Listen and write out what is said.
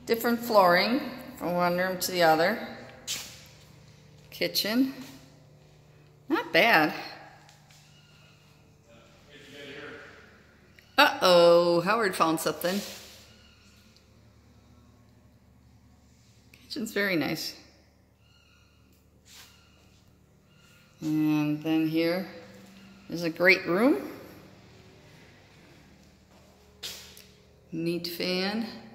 different flooring from one room to the other. Kitchen. Not bad. Uh-oh, Howard found something. Kitchen's very nice. And then here is a great room. Neat fan.